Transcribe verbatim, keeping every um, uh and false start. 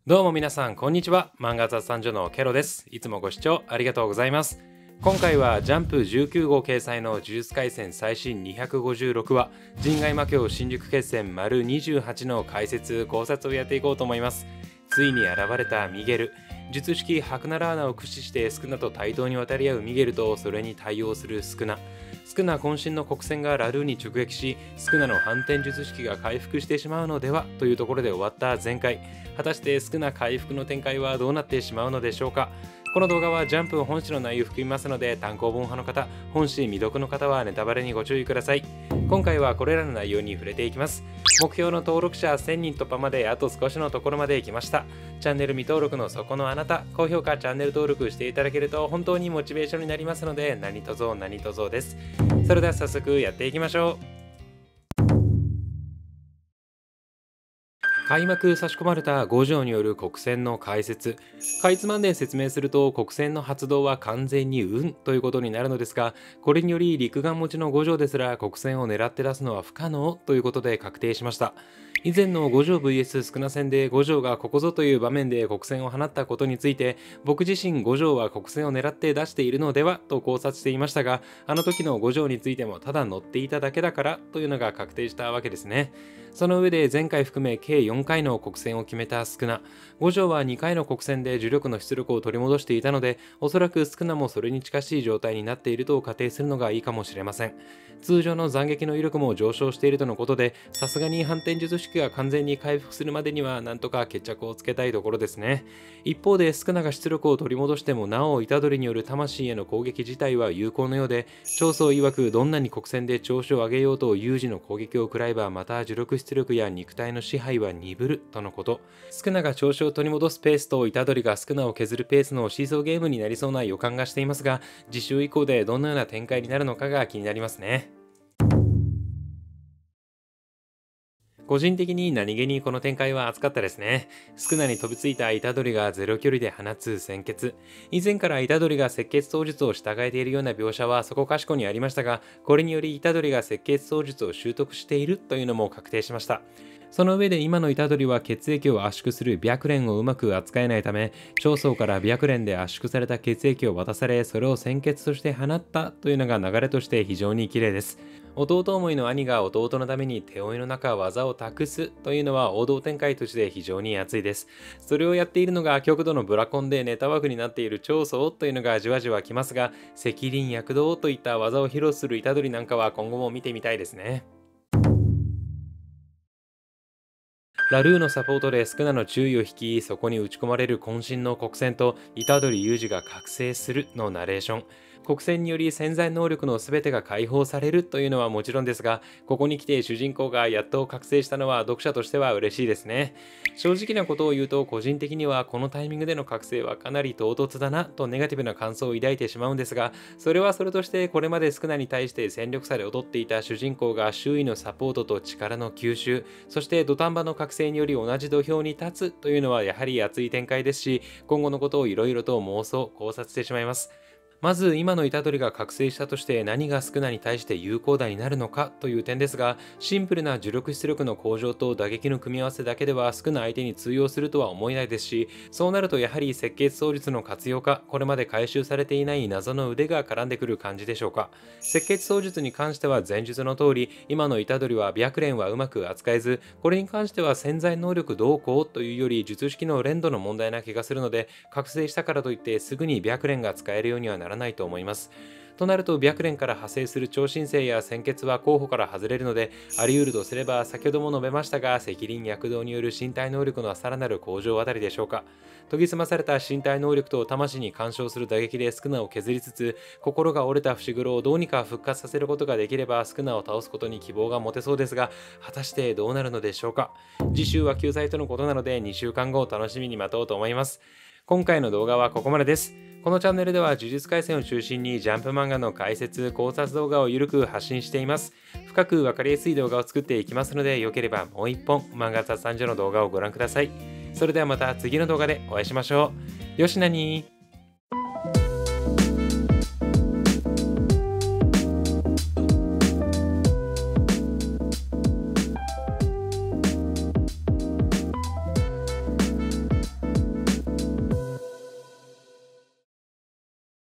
どうも皆さんこんにちは。漫画雑談所のケロです。いつもご視聴ありがとうございます。今回はジャンプじゅうきゅう号掲載の呪術廻戦最新にひゃくごじゅうろくわ人外魔境新宿決戦丸にじゅうはちの解説考察をやっていこうと思います。ついに現れたミゲル、術式ハクナラーナを駆使してスクナと対等に渡り合うミゲルとそれに対応するスクナ。スクナ渾身の黒閃がラルーに直撃し、スクナの反転術式が回復してしまうのではというところで終わった前回。果たしてスクナ回復の展開はどうなってしまうのでしょうか。この動画はジャンプ本誌の内容を含みますので、単行本派の方、本誌未読の方はネタバレにご注意ください。今回はこれらの内容に触れていきます。目標の登録者せんにん突破まであと少しのところまで来ました。チャンネル未登録のそこのあなた、高評価、チャンネル登録していただけると本当にモチベーションになりますので、何卒何卒です。それでは早速やっていきましょう。開幕差し込まれたご条による黒閃の解説。かいつまんで説明すると、黒閃の発動は完全に運ということになるのですが、これにより陸眼持ちのご条ですら黒閃を狙って出すのは不可能ということで確定しました。以前のご条 ブイエス スクナ戦でご条がここぞという場面で黒閃を放ったことについて、僕自身ご条は黒閃を狙って出しているのではと考察していましたが、あの時のご条についてもただ乗っていただけだからというのが確定したわけですね。その上で前回含め計よんかいの黒閃を決めたスクナ。ご条はにかいの黒閃で呪力の出力を取り戻していたので、おそらくスクナもそれに近しい状態になっていると仮定するのがいいかもしれません。通常の斬撃の威力も上昇しているとのことで、さすがに反転術式が完全に回復するまでにはなんとか決着をつけたいところですね。一方でスクナが出力を取り戻してもなお虎杖による魂への攻撃自体は有効のようで、長宗曰くどんなに黒閃で調子を上げようと有事の攻撃を食らえばまた呪力出力や肉体の支配は鈍るとのこと。スクナが調子を取り戻すペースと虎杖がスクナを削るペースのシーソーゲームになりそうな予感がしていますが、次週以降でどのような展開になるのかが気になりますね。個人的に何気にこの展開は熱かったですね。スクナに飛びついた虎杖がゼロ距離で放つ鮮血。以前から虎杖が赤血刀術を従えているような描写はそこかしこにありましたが、これにより虎杖が赤血刀術を習得しているというのも確定しました。その上で今の虎杖は血液を圧縮する白蓮をうまく扱えないため、長宗から白蓮で圧縮された血液を渡され、それを鮮血として放ったというのが流れとして非常に綺麗です。弟思いの兄が弟のために手負いの中技を託すというのは王道展開として非常に熱いです。それをやっているのが極度のブラコンでネタ枠になっている長宗というのがじわじわきますが、赤鱗躍動といった技を披露する虎杖なんかは今後も見てみたいですね。ラルーのサポートでスクナの注意を引き、そこに打ち込まれる渾身の黒閃と虎杖裕二が覚醒するのナレーション。黒閃により潜在能力の全てが解放されるというのはもちろんですが、ここに来て主人公がやっと覚醒したのは読者としては嬉しいですね。正直なことを言うと、個人的にはこのタイミングでの覚醒はかなり唐突だなとネガティブな感想を抱いてしまうんですが、それはそれとしてこれまでスクナに対して戦力差で劣っていた主人公が周囲のサポートと力の吸収、そして土壇場の覚醒により同じ土俵に立つというのはやはり熱い展開ですし、今後のことをいろいろと妄想考察してしまいます。まず今の虎杖が覚醒したとして何がスクナに対して有効打になるのかという点ですが、シンプルな呪力出力の向上と打撃の組み合わせだけではスクナ相手に通用するとは思えないですし、そうなるとやはり赤血刀術の活用か、これまで回収されていない謎の腕が絡んでくる感じでしょうか。赤血刀術に関しては前述の通り、今の虎杖は白蓮はうまく扱えず、これに関しては潜在能力どうこうというより術式の連動の問題な気がするので、覚醒したからといってすぐに白蓮が使えるようにはならないならないと思います。となると白蓮から派生する超新星や鮮血は候補から外れるので、あり得るとすれば先ほども述べましたが、赤鱗躍動による身体能力のさらなる向上あたりでしょうか。研ぎ澄まされた身体能力と魂に干渉する打撃でスクナを削りつつ、心が折れた伏黒をどうにか復活させることができればスクナを倒すことに希望が持てそうですが、果たしてどうなるのでしょうか。次週は救済とのことなのでにしゅうかんごを楽しみに待とうと思います。今回の動画はここまでです。このチャンネルでは呪術廻戦を中心にジャンプ漫画の解説・考察動画をゆるく発信しています。深く分かりやすい動画を作っていきますので、よければもう一本漫画雑談所の動画をご覧ください。それではまた次の動画でお会いしましょう。よしなにー。